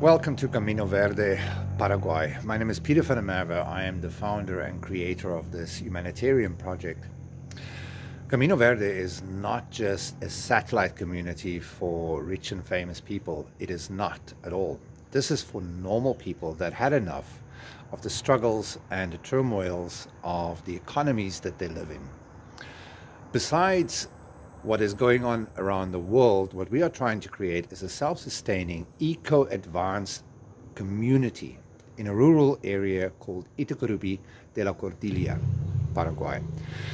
Welcome to Camino Verde, Paraguay. My name is Peter van der Merwe. I am the founder and creator of this humanitarian project. Camino Verde is not just a satellite community for rich and famous people. It is not at all. This is for normal people that had enough of the struggles and the turmoils of the economies that they live in. Besides what is going on around the world, what we are trying to create is a self-sustaining, eco-advanced community in a rural area called Itacurubi de la Cordillera, Paraguay.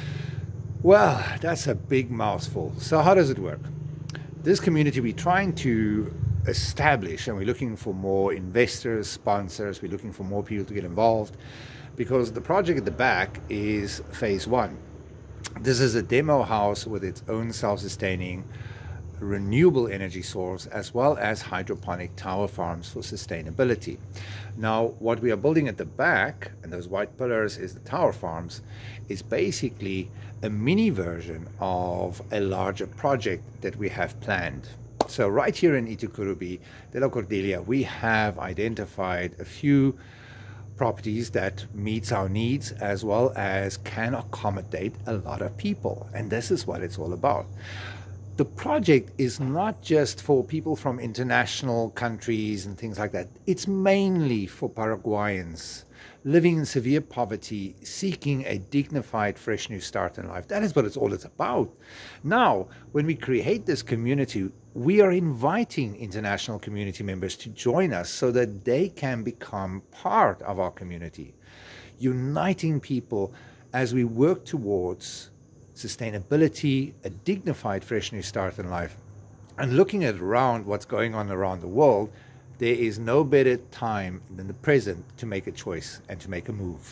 Well, that's a big mouthful. So how does it work? This community we're trying to establish, and we're looking for more investors, sponsors, we're looking for more people to get involved, because the project at the back is phase one. This is a demo house with its own self-sustaining renewable energy source, as well as hydroponic tower farms for sustainability. Now, what we are building at the back, and those white pillars is the tower farms, is basically a mini version of a larger project that we have planned. So right here in Itacurubi de la Cordillera, we have identified a few properties that meets our needs as well as can accommodate a lot of people, and this is what it's all about. The project is not just for people from international countries and things like that. It's mainly for Paraguayans living in severe poverty, seeking a dignified, fresh new start in life. That is what it's all about. Now, when we create this community, we are inviting international community members to join us so that they can become part of our community, uniting people as we work towards sustainability, a dignified, fresh new start in life. And looking at around what's going on around the world, there is no better time than the present to make a choice and to make a move.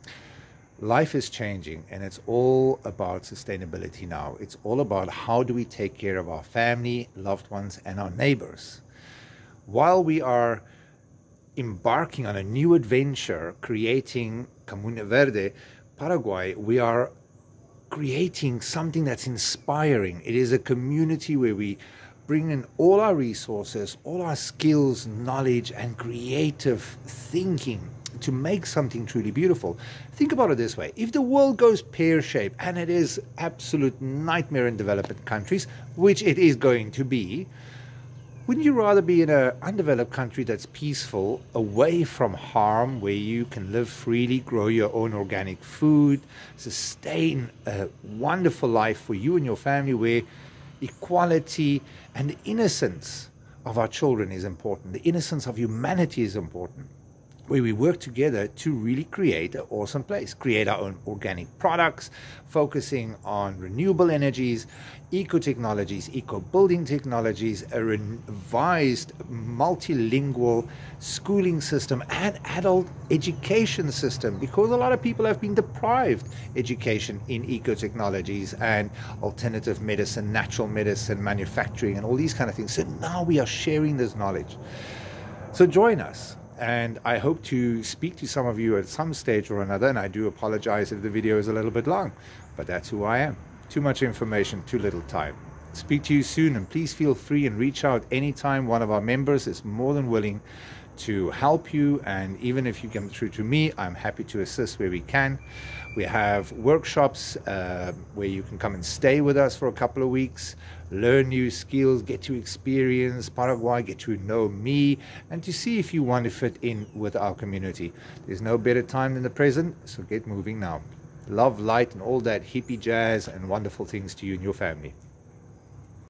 Life is changing, and it's all about sustainability now. It's all about how do we take care of our family, loved ones, and our neighbors. While we are embarking on a new adventure, creating Camino Verde, Paraguay, we are creating something that's inspiring. It is a community where we bring in all our resources, all our skills, knowledge, and creative thinking to make something truly beautiful. Think about it this way. If the world goes pear-shaped, and it is absolute nightmare in developed countries, which it is going to be, wouldn't you rather be in an undeveloped country that's peaceful, away from harm, where you can live freely, grow your own organic food, sustain a wonderful life for you and your family, where equality and the innocence of our children is important, the innocence of humanity is important, where we work together to really create an awesome place, create our own organic products, focusing on renewable energies, eco-technologies, eco-building technologies, a revised multilingual schooling system and adult education system, because a lot of people have been deprived education in eco-technologies and alternative medicine, natural medicine, manufacturing, and all these kind of things. So now we are sharing this knowledge. So join us. And I hope to speak to some of you at some stage or another, and I do apologize if the video is a little bit long, but that's who I am. Too much information, too little time. Speak to you soon, and please feel free and reach out anytime. One of our members is more than willing to help you, and even if you come through to me, I'm happy to assist where we can. We have workshops where you can come and stay with us for a couple of weeks, learn new skills, get to experience Paraguay, get to know me, and to see if you want to fit in with our community. There's no better time than the present, so get moving now. Love, light, and all that hippie jazz and wonderful things to you and your family.